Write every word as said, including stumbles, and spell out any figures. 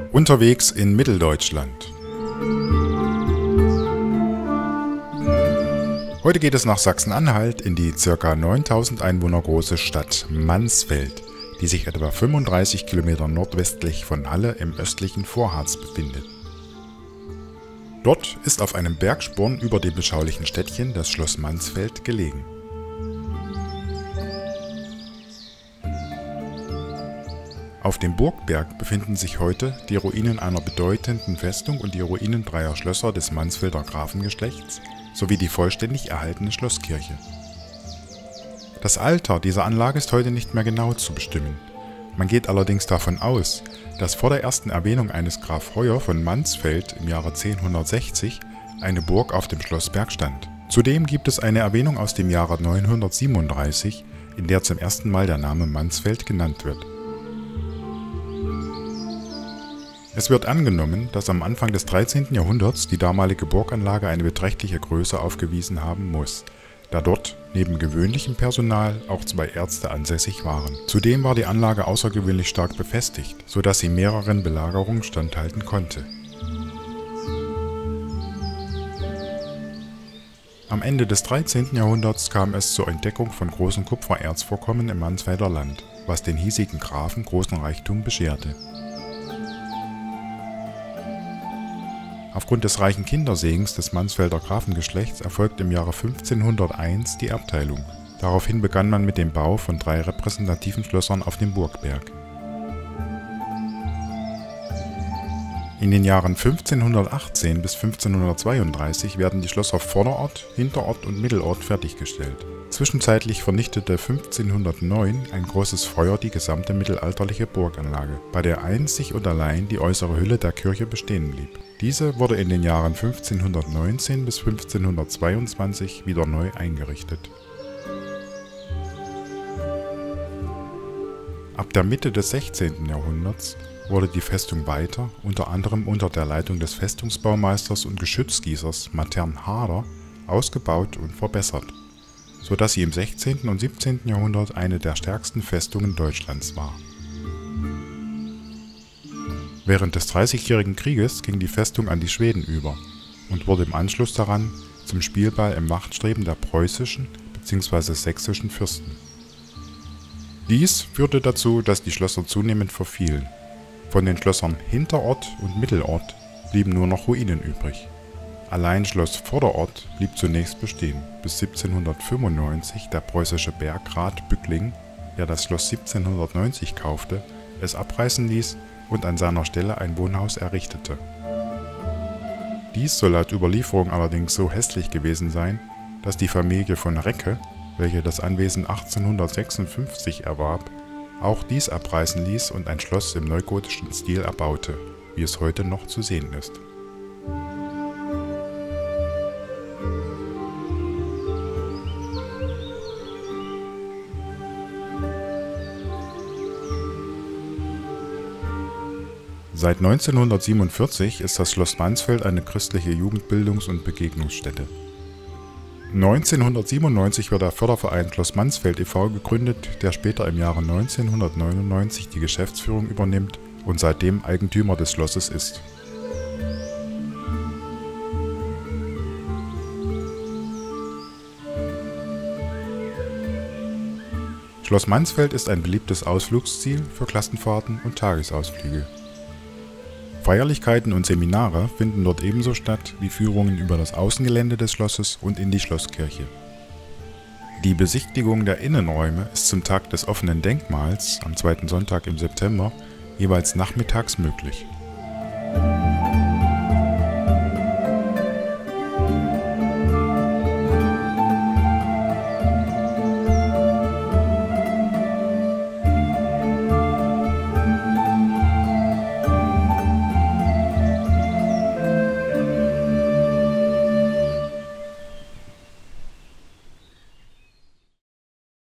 Unterwegs in Mitteldeutschland. Heute geht es nach Sachsen-Anhalt in die ca. neuntausend Einwohner große Stadt Mansfeld, die sich etwa fünfunddreißig Kilometer nordwestlich von Halle im östlichen Vorharz befindet. Dort ist auf einem Bergsporn über dem beschaulichen Städtchen das Schloss Mansfeld gelegen. Auf dem Burgberg befinden sich heute die Ruinen einer bedeutenden Festung und die Ruinen dreier Schlösser des Mansfelder Grafengeschlechts sowie die vollständig erhaltene Schlosskirche. Das Alter dieser Anlage ist heute nicht mehr genau zu bestimmen. Man geht allerdings davon aus, dass vor der ersten Erwähnung eines Graf Hoyer von Mansfeld im Jahre zehnhundertsechzig eine Burg auf dem Schlossberg stand. Zudem gibt es eine Erwähnung aus dem Jahre neunhundertsiebenunddreißig, in der zum ersten Mal der Name Mansfeld genannt wird. Es wird angenommen, dass am Anfang des dreizehnten Jahrhunderts die damalige Burganlage eine beträchtliche Größe aufgewiesen haben muss, da dort neben gewöhnlichem Personal auch zwei Ärzte ansässig waren. Zudem war die Anlage außergewöhnlich stark befestigt, sodass sie mehreren Belagerungen standhalten konnte. Am Ende des dreizehnten Jahrhunderts kam es zur Entdeckung von großen Kupfererzvorkommen im Mansfelder Land, was den hiesigen Grafen großen Reichtum bescherte. Aufgrund des reichen Kindersegens des Mansfelder Grafengeschlechts erfolgte im Jahre fünfzehnhunderteins die Erbteilung. Daraufhin begann man mit dem Bau von drei repräsentativen Schlössern auf dem Burgberg. In den Jahren fünfzehnhundertachtzehn bis fünfzehnhundertzweiunddreißig werden die Schlösser Vorderort, Hinterort und Mittelort fertiggestellt. Zwischenzeitlich vernichtete fünfzehnhundertneun ein großes Feuer die gesamte mittelalterliche Burganlage, bei der einzig und allein die äußere Hülle der Kirche bestehen blieb. Diese wurde in den Jahren fünfzehnhundertneunzehn bis fünfzehnhundertzweiundzwanzig wieder neu eingerichtet. Ab der Mitte des sechzehnten Jahrhunderts wurde die Festung weiter, unter anderem unter der Leitung des Festungsbaumeisters und Geschützgießers Matern Harder, ausgebaut und verbessert, so dass sie im sechzehnten und siebzehnten Jahrhundert eine der stärksten Festungen Deutschlands war. Während des Dreißigjährigen Krieges ging die Festung an die Schweden über und wurde im Anschluss daran zum Spielball im Machtstreben der preußischen bzw. sächsischen Fürsten. Dies führte dazu, dass die Schlösser zunehmend verfielen. Von den Schlössern Hinterort und Mittelort blieben nur noch Ruinen übrig. Allein Schloss Vorderort blieb zunächst bestehen, bis siebzehnhundertfünfundneunzig der preußische Bergrat Bückling, der das Schloss siebzehnhundertneunzig kaufte, es abreißen ließ und an seiner Stelle ein Wohnhaus errichtete. Dies soll laut Überlieferung allerdings so hässlich gewesen sein, dass die Familie von Recke, welche das Anwesen achtzehnhundertsechsundfünfzig erwarb, auch dies abreißen ließ und ein Schloss im neugotischen Stil erbaute, wie es heute noch zu sehen ist. Seit neunzehnhundertsiebenundvierzig ist das Schloss Mansfeld eine christliche Jugendbildungs- und Begegnungsstätte. neunzehnhundertsiebenundneunzig wird der Förderverein Schloss Mansfeld e V gegründet, der später im Jahre neunzehnhundertneunundneunzig die Geschäftsführung übernimmt und seitdem Eigentümer des Schlosses ist. Schloss Mansfeld ist ein beliebtes Ausflugsziel für Klassenfahrten und Tagesausflüge. Feierlichkeiten und Seminare finden dort ebenso statt wie Führungen über das Außengelände des Schlosses und in die Schlosskirche. Die Besichtigung der Innenräume ist zum Tag des offenen Denkmals am zweiten Sonntag im September jeweils nachmittags möglich.